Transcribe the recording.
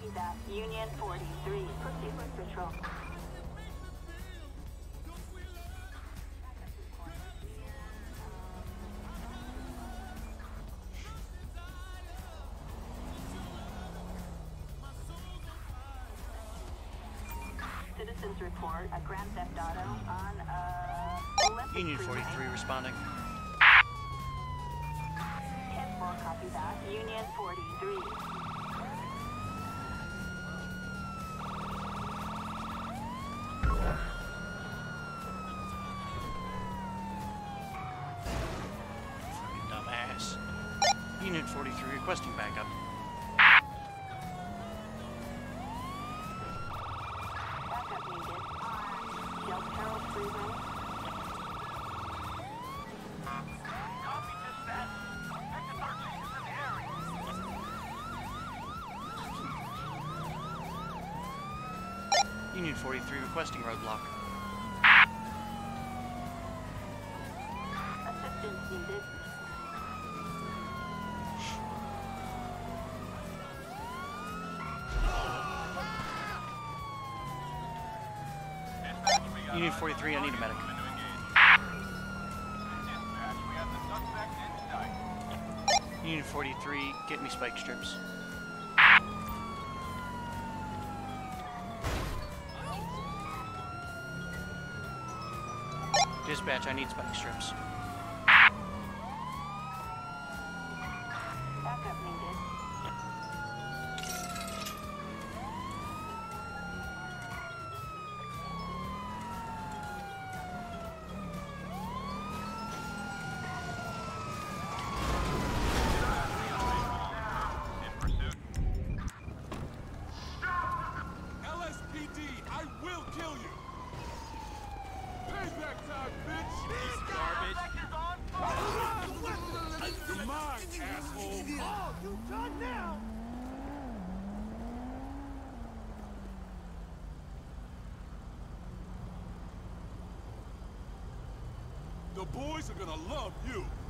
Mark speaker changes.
Speaker 1: Copy that. Union 43. Proceed with patrol. Citizens report a Grand Theft Auto on Olympic
Speaker 2: Union 43 responding.
Speaker 1: 10-4, copy that. Union 43.
Speaker 2: Fucking dumbass. Union 43 requesting backup.
Speaker 1: Backup needed on Del Perro Freeway.
Speaker 3: Copy dispatch. Exit 13 is in the area.
Speaker 2: Union 43 requesting roadblock.
Speaker 1: Assistance needed.
Speaker 2: Union 43, I need a medic.
Speaker 3: Dispatch, we have the suspect in sight.
Speaker 2: Union 43, get me spike strips. Dispatch, I need spike strips.
Speaker 1: Backup needed.
Speaker 3: In pursuit.
Speaker 4: LSPD, I will kill you! Payback time, bitch! Piece of garbage! You're mine, asshole! Oh, you done now! The boys are gonna love you!